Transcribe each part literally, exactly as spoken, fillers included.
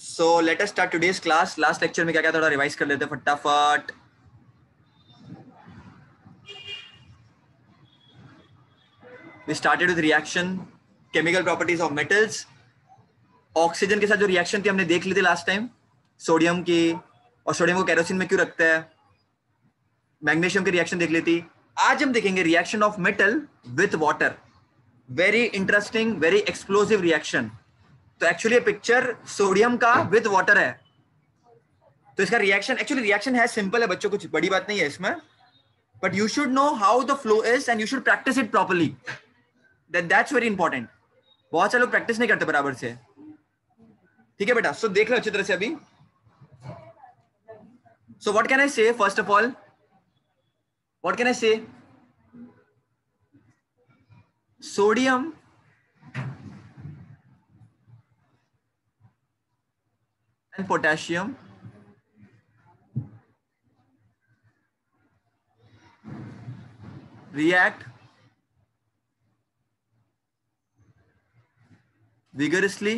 सो let us start today's class. Last lecture में क्या क्या थोड़ा रिवाइज कर लेते हैं फटाफट. We started with reaction, chemical properties of metals. Oxygen के साथ जो रिएक्शन थी हमने देख ली थी लास्ट टाइम, सोडियम की, और सोडियम को केरोसिन में क्यों रखते हैं. मैग्नीशियम की रिएक्शन देख ली थी. आज हम देखेंगे reaction of metal with water. Very interesting, very explosive reaction. तो एक्चुअली पिक्चर सोडियम का विद वाटर है. तो इसका रिएक्शन, एक्चुअली रिएक्शन है सिंपल है बच्चों, कुछ बड़ी बात नहीं है इसमें. But you should know how the flow is and you should practise it properly. That that's very important. बहुत सारे लोग प्रैक्टिस नहीं करते बराबर से. ठीक है बेटा. सो so, देख लो अच्छी तरह से अभी. So what can I say first of all, what can I say. Sodium and potassium react vigorously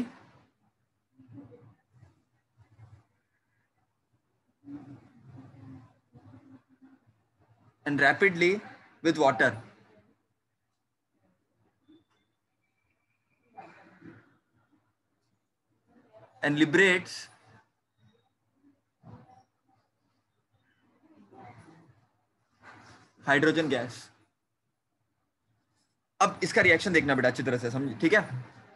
and rapidly with water. And liberates hydrogen gas. अब इसका रिएक्शन देखना बेटा अच्छी तरह से, समझ. ठीक है.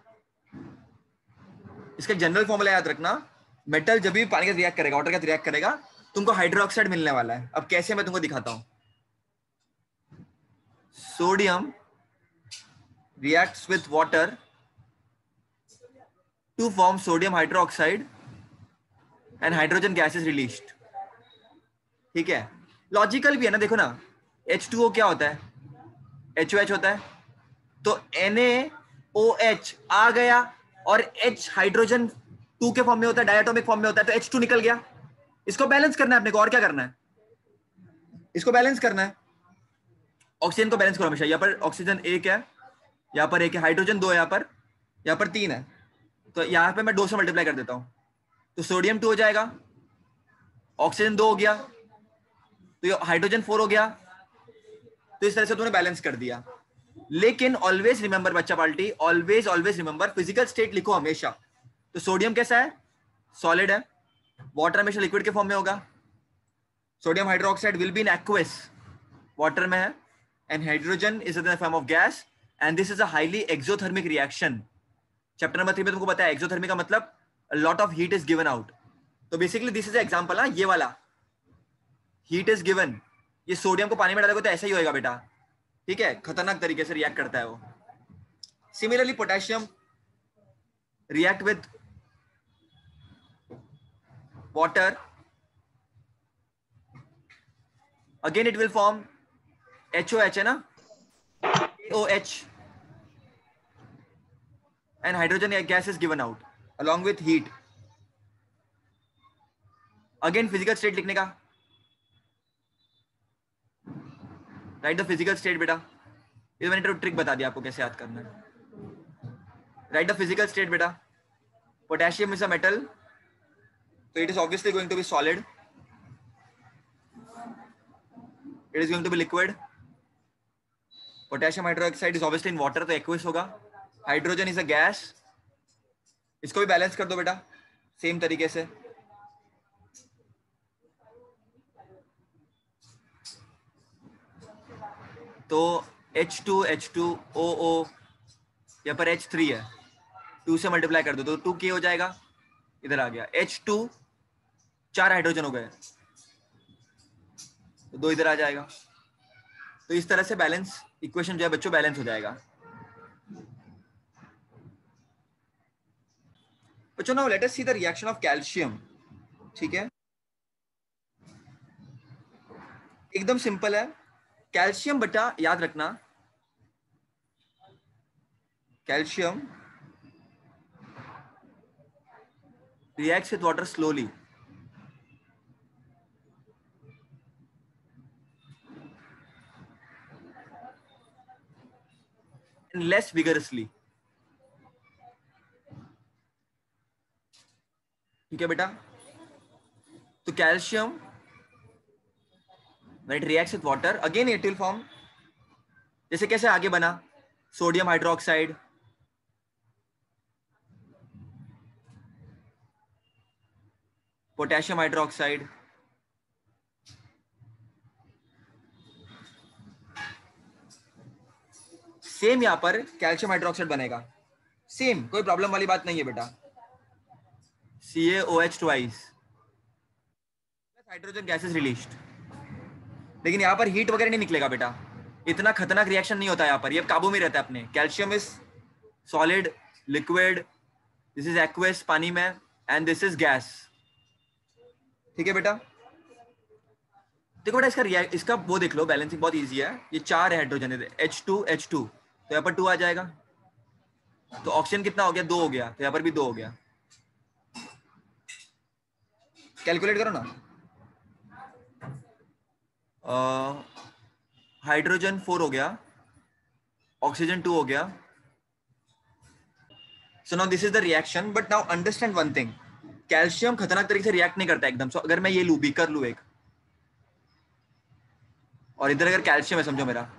इसका जनरल फॉर्मूला याद रखना. मेटल जब भी पानी के साथ रिएक्ट करेगा, वाटर के साथ रिएक्ट करेगा, तुमको हाइड्रोक्साइड मिलने वाला है. अब कैसे मैं तुमको दिखाता हूं. Sodium reacts with water to form sodium hydroxide and hydrogen gas is released. ठीक है. लॉजिकल भी है ना. देखो ना, एच टू ओ क्या होता है, एच ओ एच होता है. तो एन ए ओ एच आ गया और H हाइड्रोजन टू के फॉर्म में होता है, डायटोमिक फॉर्म में होता है, तो एच टू निकल गया. इसको बैलेंस करना है अपने को. और क्या करना है, इसको बैलेंस करना है. ऑक्सीजन को बैलेंस करो हमेशा. यहाँ पर ऑक्सीजन एक है, यहाँ पर एक है, हाइड्रोजन दो है, यहाँ पर यहाँ पर तीन है. तो यहाँ पे मैं दो से मल्टीप्लाई कर देता हूं, तो सोडियम टू हो जाएगा, ऑक्सीजन दो हो गया, तो हाइड्रोजन फोर हो गया. तो इस तरह से तुमने बैलेंस कर दिया. लेकिन ऑलवेज रिमेंबर बच्चा party, always always remember physical state लिखो हमेशा. तो सोडियम कैसा है, सॉलिड है. वाटर हमेशा लिक्विड के फॉर्म में होगा. Sodium hydroxide will be in aqueous, water में है. And hydrogen is in the form of gas. And this is a highly exothermic reaction. Chapter number three में तुमको पता है एक्सोथर्मी का मतलब lot of heat is given out. तो basically this is example. ना ये वाला हीट इज गिवन, ये सोडियम को पानी में डालोगे तो ऐसा ही होएगा बेटा. ठीक है. खतरनाक तरीके से रिएक्ट करता है वो. Similarly potassium react with water, again it will form H O H है ना, O H, and hydrogen gas is given out along with heat. again physical state लिखने का. write the physical state बेटा. ये मैंने तो ट्रिक बता दिया आपको कैसे याद करना है. write the physical state बेटा. potassium is a metal, so it is obviously going to be solid. it is going to be liquid. potassium hydroxide is obviously in water, तो aqueous होगा. Hydrogen is a gas. इसको भी balance कर दो बेटा same तरीके से. तो H two H two O O, यहाँ पर एच थ्री है, टू से मल्टीप्लाई कर दो तो टू के हो जाएगा. इधर आ गया एच टू, चार हाइड्रोजन हो गए, तो दो इधर आ जाएगा. तो इस तरह से बैलेंस इक्वेशन जो है बच्चों बैलेंस हो जाएगा. बच्चों now let us see the reaction of calcium. ठीक है. एकदम सिंपल है. कैल्शियम बेटा याद रखना, calcium reacts with water slowly and less vigorously. ठीक है बेटा, तो calcium when it reacts with water again it will form, जैसे कैसे आगे बना, sodium hydroxide, potassium hydroxide, same यहां पर कैल्शियम हाइड्रोक्साइड बनेगा, सेम, कोई प्रॉब्लम वाली बात नहीं है बेटा, C A O H twice, hydrogen gases released. लेकिन यहाँ पर हीट वगैरह नहीं निकलेगा बेटा, इतना खतरनाक रिएक्शन नहीं होता यहाँ पर, ये काबू में रहता है अपने। Calcium is solid, liquid, this is aqueous पानी में, एंड दिस इज गैस। ठीक है बेटा, देखो बेटा इसका रिएक्ट इसका वो देख लो, बैलेंसिंग बहुत इजी है। ये चार है hydrogen, H two H two, तो यहाँ पर टू आ जाएगा, तो ऑक्सीजन कितना हो गया, दो हो गया, तो यहाँ पर भी दो हो गया। कैलकुलेट करो ना, हाइड्रोजन uh, फोर हो गया, ऑक्सीजन टू हो गया। So now this is the reaction, but now understand one thing, calcium खतरनाक तरीके से रिएक्ट नहीं करता एकदम। सो so, अगर मैं ये लू, बीकर लू एक, और इधर अगर कैल्शियम है, समझो मेरा,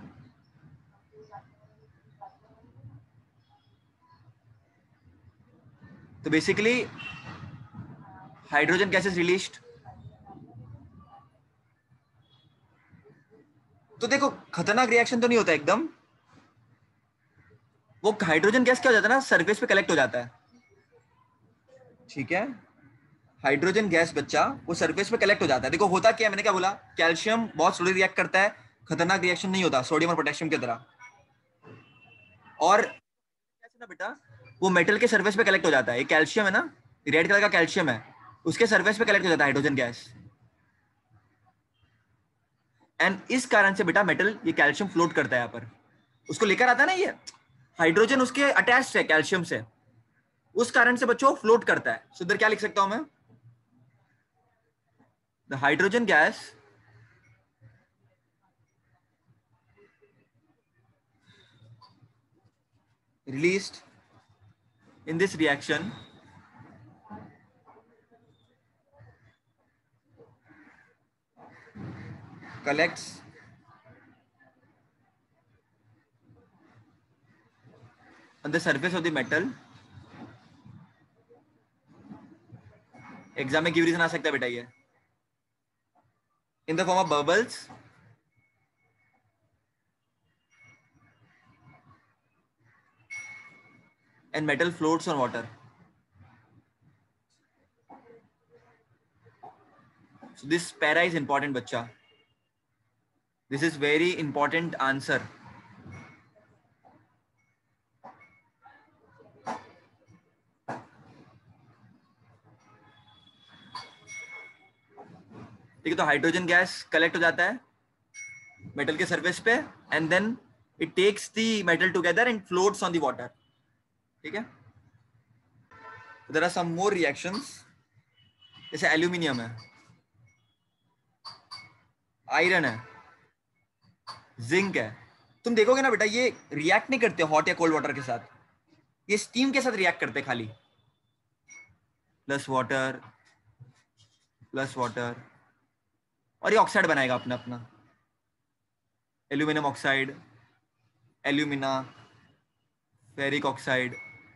तो बेसिकली हाइड्रोजन गैसेस रिलीज्ड। तो देखो खतरनाक रिएक्शन तो नहीं होता एकदम, वो हाइड्रोजन गैस क्या हो जाता है ना, सरफेस पे कलेक्ट हो जाता है। ठीक है, हाइड्रोजन गैस बच्चा वो सरफेस पे कलेक्ट हो जाता है। देखो होता क्या है, मैंने क्या बोला, कैल्शियम बहुत स्लोली रिएक्ट करता है, खतरनाक रिएक्शन नहीं होता सोडियम और पोटेशियम की तरह। और ना बेटा वो मेटल के सरफेस पे कलेक्ट हो जाता है, ये कैल्शियम है ना, रेड कलर का कैल्शियम है, उसके सरफेस पे कलेक्ट हो जाता है हाइड्रोजन गैस, एंड इस कारण से बेटा मेटल ये कैल्शियम फ्लोट करता है यहाँ पर, उसको लेकर आता है ना, ये हाइड्रोजन उसके अटैच्ड है कैल्शियम से, उस कारण से बच्चों फ्लोट करता है। सो इधर क्या लिख सकता हूं मैं, the hydrogen gas released in this reaction collects on the surface of the metal। Exam में क्यों रीजन आ सकता है बेटा ये, in the form of bubbles and metal floats on water। So this para is important बच्चा, this is very important answer। ठीक है, तो हाइड्रोजन गैस कलेक्ट हो जाता है मेटल के सरफेस पे, and then it takes the metal together and floats on the water. ठीक है, there are some more reactions, जैसे एल्यूमिनियम है, आयरन है, जिंक है। तुम देखोगे ना बेटा ये रिएक्ट नहीं करते हॉट या कोल्ड वाटर के साथ, ये स्टीम के साथ रिएक्ट करते खाली, प्लस वाटर प्लस वाटर, और ये ऑक्साइड बनाएगा अपना अपना, aluminium oxide, alumina, ferric oxide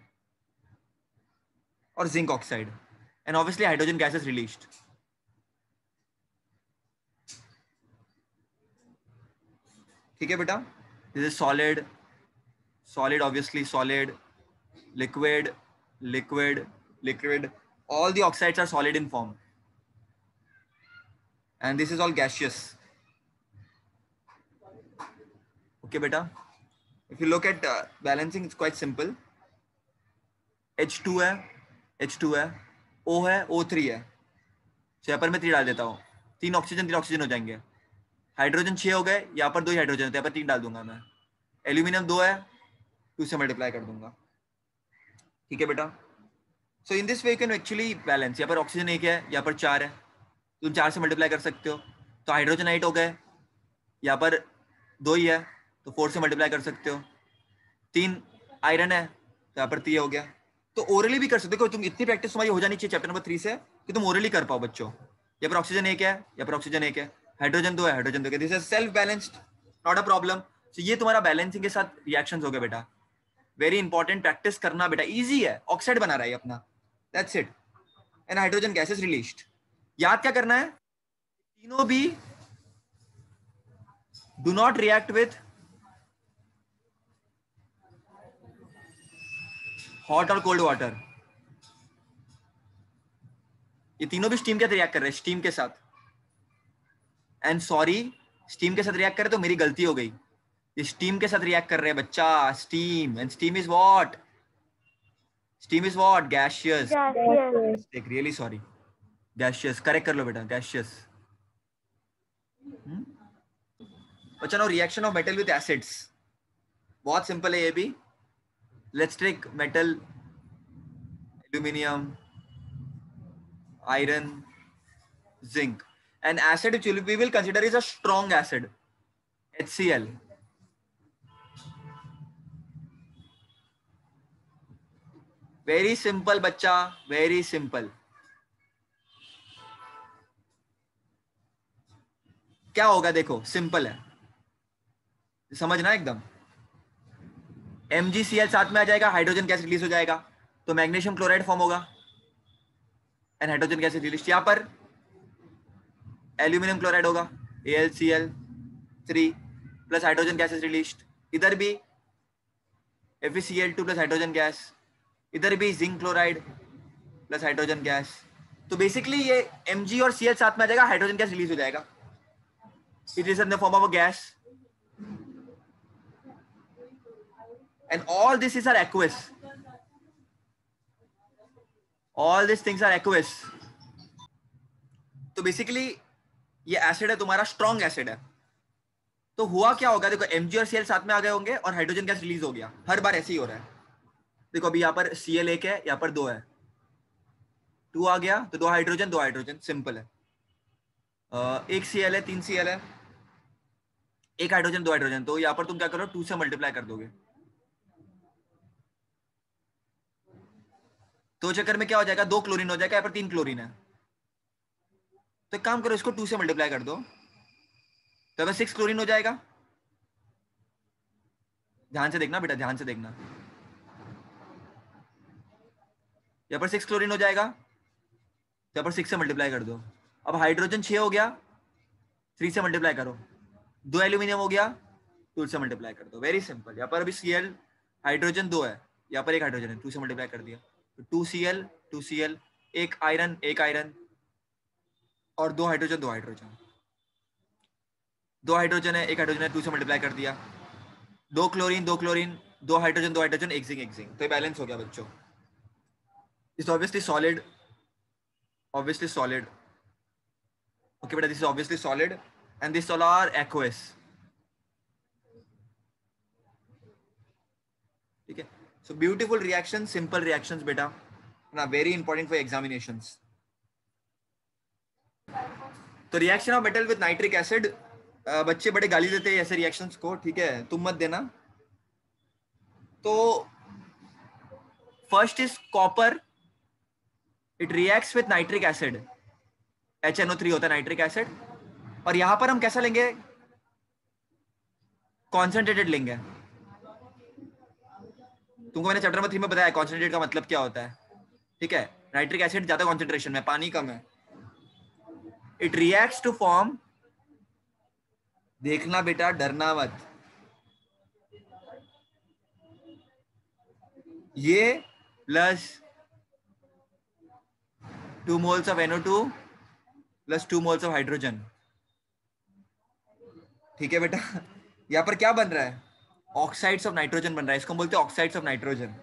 और zinc oxide, and obviously hydrogen gases released. ठीक है बेटा, this is solid, solid obviously solid, liquid liquid liquid, all the oxides are solid in form, and this is all gaseous। okay beta, if you look at uh, balancing it's quite simple, H two है, H two है, O है, O three है, so यहाँ पर मैं three डाल देता हूँ, तीन ऑक्सीजन तीन ऑक्सीजन हो जाएंगे, हाइड्रोजन छह हो गए, यहाँ पर दो ही हाइड्रोजन, यहाँ पर तीन डाल दूंगा मैं, एल्यूमिनियम दो है, टू से मल्टीप्लाई कर दूंगा। ठीक है बेटा, so in this way you can actually balance, यहाँ पर ऑक्सीजन एक है, यहाँ पर चार है, तुम चार से मल्टीप्लाई कर सकते हो, तो हाइड्रोजन एट हो गए, यहाँ पर दो ही है तो फोर से मल्टीप्लाई कर सकते हो, तीन आयरन है तो यहाँ पर तीन हो गया, तो ओरली भी कर सकते हो, तुम इतनी प्रैक्टिस तुम्हारी हो जानी चाहिए चैप्टर नंबर थ्री से कि तुम ओरली कर पाओ बच्चों। या पर ऑक्सीजन एक है, या पर ऑक्सीजन एक है, हाइड्रोजन दो है, हाइड्रोजन दो है, this is self balanced, not a problem. तो ये तुम्हारा बैलेंसिंग के साथ रिएक्शंस हो गए बेटा। वेरी इंपॉर्टेंट, प्रैक्टिस करना बेटा, इजी है, ऑक्साइड बना रहा है अपना, that's it. And hydrogen gas is released. याद क्या करना है, तीनों भी do not react with hot और कोल्ड वाटर। ये तीनों भी स्टीम के साथ रिएक्ट कर रहे हैं, स्टीम के साथ। एंड सॉरी, स्टीम के साथ रिएक्ट करे तो मेरी गलती हो गई, ये स्टीम के साथ रिएक्ट कर रहे हैं बच्चा, steam. And steam is what, steam is what, gaseous. Take really sorry, gaseous, correct कर लो बेटा, गैसियस। बच्चा no reaction of metal with acids, बहुत सिंपल है ये भी। Let's take metal, aluminium, iron, zinc. An acid which we will consider is a strong acid, HCl. Very simple बच्चा, very simple. क्या होगा देखो, सिंपल है, समझना एकदम। MgCl साथ में आ जाएगा, हाइड्रोजन गैस रिलीज हो जाएगा, तो मैग्नीशियम क्लोराइड फॉर्म होगा एंड हाइड्रोजन गैस रिलीज। यहाँ पर एल्यूमिनियम क्लोराइड होगा, AlCl three plus hydrogen gas release. इधर भी FeCl two plus hydrogen gas, इधर भी zinc chloride plus hydrogen gas. तो बेसिकली ये Mg और Cl साथ में आ जाएगा, हाइड्रोजन गैस रिलीज हो जाएगा, it is in the form of a gas. And all this is are aqueous, all this things are aqueous. तो बेसिकली ये एसिड है तुम्हारा, स्ट्रॉन्ग एसिड है। तो हुआ क्या होगा देखो, Mg और Cl साथ में आ गए होंगे और हाइड्रोजन गैस रिलीज हो गया, हर बार ऐसे ही हो रहा है। देखो अभी यहाँ पर Cl एक है, यहाँ पर दो है, टू आ गया तो दो हाइड्रोजन, दो हाइड्रोजन, सिंपल है। uh, एक Cl है, तीन Cl है, एक हाइड्रोजन, दो हाइड्रोजन, तो यहाँ पर तुम क्या करो, टू से मल्टीप्लाई कर दोगे। तो चक्कर में क्या हो जाएगा, दो क्लोरीन हो जाएगा, यहाँ पर तीन क्लोरीन है, तो एक काम करो, इसको टू से मल्टीप्लाई कर दो, तो अगर सिक्स क्लोरीन हो जाएगा। ध्यान से देखना बेटा, ध्यान से देखना, यहाँ पर सिक्स क्लोरीन हो जाएगा, तो यहाँ पर सिक्स से मल्टीप्लाई कर दो। अब हाइड्रोजन छह हो गया, थ्री से मल्टीप्लाई करो, दो एल्यूमिनियम हो गया, टू से मल्टीप्लाई कर दो, वेरी सिंपल। यहाँ पर अभी Cl, हाइड्रोजन दो है, यहाँ पर एक हाइड्रोजन है, टू से मल्टीप्लाई कर दिया, तो टू Cl, टू Cl, एक आयरन, एक आयरन, और दो हाइड्रोजन, दो हाइड्रोजन, दो हाइड्रोजन है, एक हाइड्रोजन है, टू से मल्टीप्लाई कर दिया, दो क्लोरीन, दो क्लोरीन, दो हाइड्रोजन, दो हाइड्रोजन, एक जिंक, एक जिंक, तो ये बैलेंस हो गया बच्चों। It's obviously solid, obviously solid, okay beta, this is obviously solid and this all are aqueous, ठीक है। so beautiful reactions, simple reactions beta, na very important for examinations। तो reaction of metal with nitric acid, बच्चे बड़े गाली देते हैं ऐसे reactions को, ठीक है, तुम मत देना। तो first is copper, it reacts with nitric acid, H N O three होता है नाइट्रिक एसिड, और यहां पर हम कैसा लेंगे, कॉन्सेंट्रेटेड लेंगे। तुमको मैंने चैप्टर नंबर थ्री में बताया कॉन्सेंट्रेटेड का मतलब क्या होता है, ठीक है। नाइट्रिक एसिड ज्यादा कॉन्सेंट्रेशन में, पानी कम है, इट रिएक्ट्स टू फॉर्म, देखना बेटा डरना मत, ये plus two moles of N O two plus two moles of hydrogen, ठीक है बेटा। यहां पर क्या बन रहा है, ऑक्साइड्स ऑफ नाइट्रोजन बन रहा है, इसको हम बोलते हैं ऑक्साइड्स ऑफ नाइट्रोजन।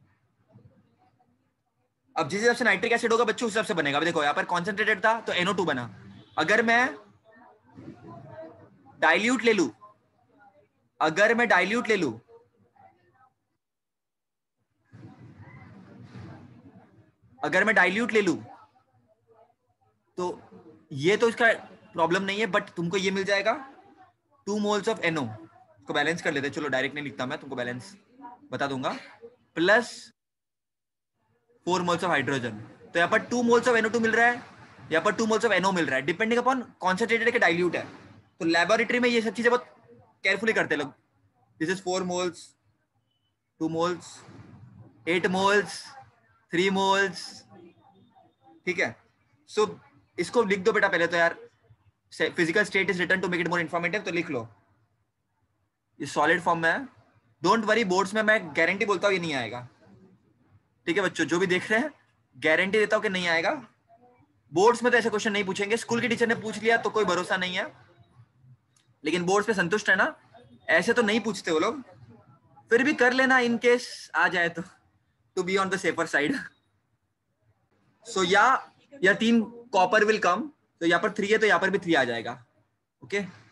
अब जिस हिसाब से नाइट्रिक एसिड होगा बच्चों उस हिसाब से बनेगा। देखो यहाँ पर कॉन्सेंट्रेटेड था तो एन ओ टू बना, अगर मैं डाइल्यूट ले लू, अगर मैं डाइल्यूट ले लू अगर मैं डाइल्यूट ले लू तो ये तो इसका प्रॉब्लम नहीं है, बट तुमको ये मिल जाएगा टू मोल्स ऑफ एनओ, इसको बैलेंस कर लेते हैं, चलो डायरेक्ट नहीं लिखता मैं, तुमको बैलेंस बता दूंगा, plus four moles of hydrogen. तो यहाँ पर two moles of N O two मिल रहा है, यहाँ पर two moles of N O मिल रहा है, डिपेंडिंग अपॉन कॉन्सेंट्रेटेड के डाइल्यूट है। तो लेबोरेटरी में ये सब चीजें बहुत केयरफुली करते हैं लोग। This is four moles, two moles, eight moles, three moles, ठीक है। सो so, इसको लिख दो बेटा पहले तो यार, physical state is written to make it more informative, तो लिख लो ये सॉलिड फॉर्म में है। डोंट वरी, बोर्ड्स में मैं गारंटी बोलता हूँ ये नहीं आएगा, ठीक है बच्चों, जो भी देख रहे हैं गारंटी देता हूँ कि नहीं आएगा। बोर्ड्स में तो ऐसे क्वेश्चन नहीं पूछेंगे, स्कूल के टीचर ने पूछ लिया तो कोई भरोसा नहीं है, लेकिन बोर्ड्स पे संतुष्ट है ना, ऐसे तो नहीं पूछते वो लोग, फिर भी कर लेना इन केस आ जाए तो, to be on the safer side. So या या तीन कॉपर विल कम, तो यहाँ पर थ्री है तो यहाँ पर भी थ्री आ जाएगा, ओके okay?